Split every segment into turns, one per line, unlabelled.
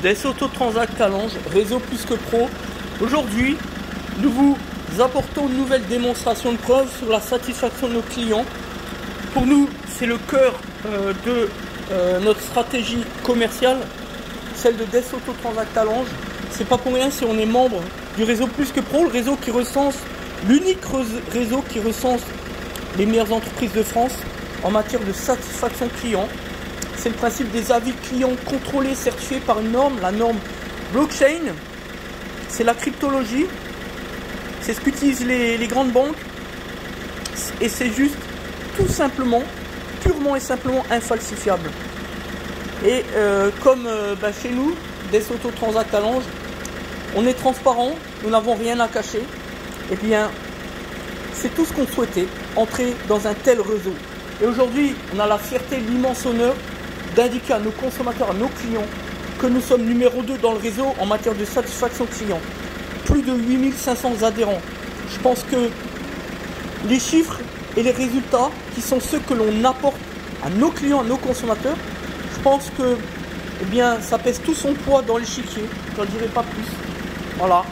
des Autotransact Talange, réseau plus que pro. Aujourd'hui, nous vous apportons une nouvelle démonstration de preuve sur la satisfaction de nos clients. Pour nous, c'est le cœur de notre stratégie commerciale, celle de Des Autotransact Talange. C'est pas pour rien si on est membre du réseau plus que pro, le réseau qui recense, l'unique réseau qui recense les meilleures entreprises de France en matière de satisfaction client. C'est le principe des avis clients contrôlés, certifiés par une norme, la norme blockchain. C'est la cryptologie. C'est ce qu'utilisent les grandes banques. Et c'est juste tout simplement, purement et simplement infalsifiable. Et comme chez nous, Des Autotransact Talange, on est transparent, nous n'avons rien à cacher. Et bien, c'est tout ce qu'on souhaitait, entrer dans un tel réseau. Et aujourd'hui, on a la fierté, l'immense honneur d'indiquer à nos consommateurs, à nos clients, que nous sommes numéro 2 dans le réseau en matière de satisfaction client. Plus de 8500 adhérents. Je pense que les chiffres et les résultats, qui sont ceux que l'on apporte à nos clients, à nos consommateurs, je pense que ça pèse tout son poids dans l'échiquier. Je n'en dirai pas plus. Voilà.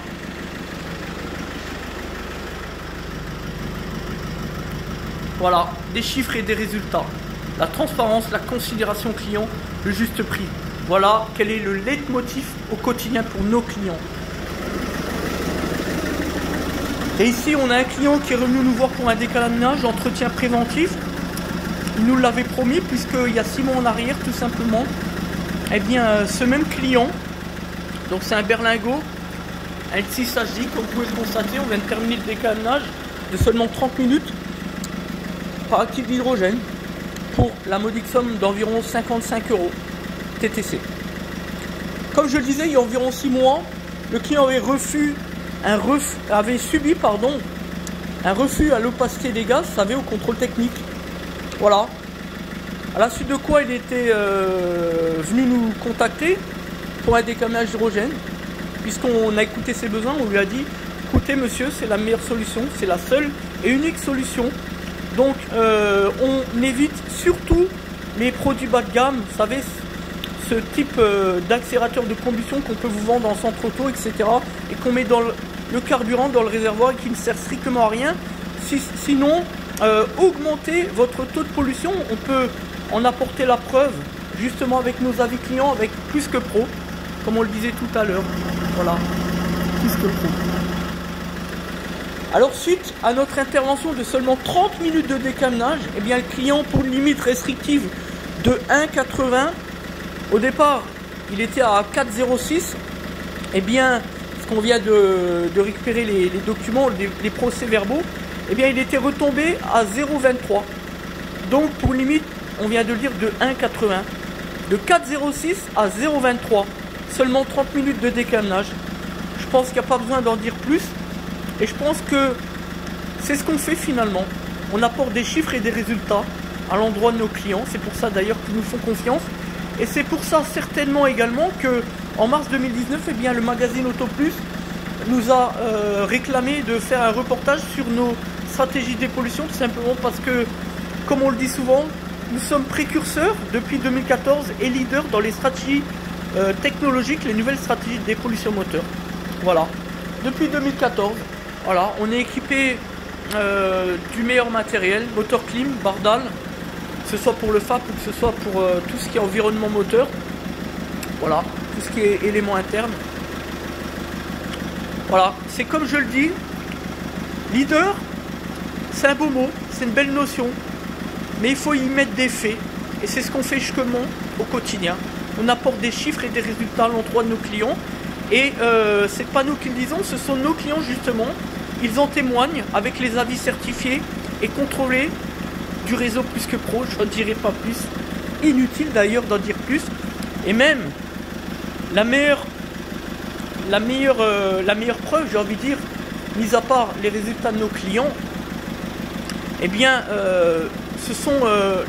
Voilà, des chiffres et des résultats. La transparence, la considération client, le juste prix. Voilà quel est le leitmotiv au quotidien pour nos clients. Et ici, on a un client qui est revenu nous voir pour un décalage, entretien préventif. Il nous l'avait promis, puisqu'il y a 6 mois en arrière, tout simplement. Ce même client, donc c'est un berlingot, un L6 HD, comme vous pouvez le constater, on vient de terminer le décalage de seulement 30 minutes par actif d'hydrogène pour la modique somme d'environ 55 € TTC. Comme je le disais, il y a environ 6 mois, le client avait subi un refus à l'opacité des gaz, vous savez, au contrôle technique. Voilà. À la suite de quoi il était venu nous contacter pour un décalage d'hydrogène, puisqu'on a écouté ses besoins, on lui a dit écoutez monsieur, c'est la meilleure solution, c'est la seule et unique solution. Donc on évite surtout les produits bas de gamme, vous savez, ce type d'accélérateur de combustion qu'on peut vous vendre en centre auto, etc. et qu'on met dans le carburant dans le réservoir et qui ne sert strictement à rien. Sinon, augmenter votre taux de pollution, on peut en apporter la preuve justement avec nos avis clients, avec plus que pro, comme on le disait tout à l'heure. Voilà, plus que pro. Alors suite à notre intervention de seulement 30 minutes de décalage, le client, pour une limite restrictive de 1,80, au départ il était à 4,06, ce qu'on vient de récupérer les documents, les procès-verbaux, il était retombé à 0,23. Donc pour une limite, on vient de le dire, de 1,80. De 4,06 à 0,23. Seulement 30 minutes de décalage. Je pense qu'il n'y a pas besoin d'en dire plus. Et je pense que c'est ce qu'on fait finalement. On apporte des chiffres et des résultats à l'endroit de nos clients. C'est pour ça d'ailleurs qu'ils nous font confiance. Et c'est pour ça certainement également que en mars 2019, le magazine Auto Plus nous a réclamé de faire un reportage sur nos stratégies de dépollution, tout simplement parce que, comme on le dit souvent, nous sommes précurseurs depuis 2014 et leaders dans les stratégies technologiques, les nouvelles stratégies de dépollution moteur. Voilà, depuis 2014. Voilà, on est équipé du meilleur matériel, moteur clim, Bardal, que ce soit pour le FAP ou que ce soit pour tout ce qui est environnement moteur. Voilà, tout ce qui est éléments internes. Voilà, c'est comme je le dis, leader, c'est un beau mot, c'est une belle notion, mais il faut y mettre des faits. Et c'est ce qu'on fait justement au quotidien. On apporte des chiffres et des résultats à l'endroit de nos clients. Et c'est pas nous qui le disons, ce sont nos clients justement. Ils en témoignent avec les avis certifiés et contrôlés du réseau plus que pro. Je ne dirai pas plus. Inutile d'ailleurs d'en dire plus. Et même la meilleure preuve, j'ai envie de dire, mis à part les résultats de nos clients, ce sont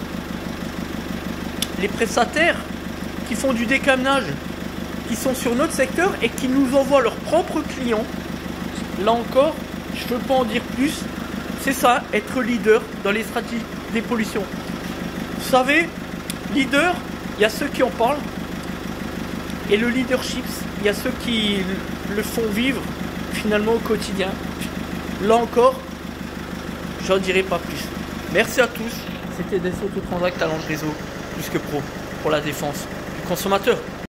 les prestataires qui font du décalage, qui sont sur notre secteur et qui nous envoient leurs propres clients. Là encore, je ne peux pas en dire plus. C'est ça, être leader dans les stratégies des pollutions. Vous savez, leader, il y a ceux qui en parlent Et le leadership, il y a ceux qui le font vivre finalement au quotidien. Là encore, j'en dirai pas plus. Merci à tous. C'était Des Autotransact Talent Réseau plus que pro pour la défense du consommateur.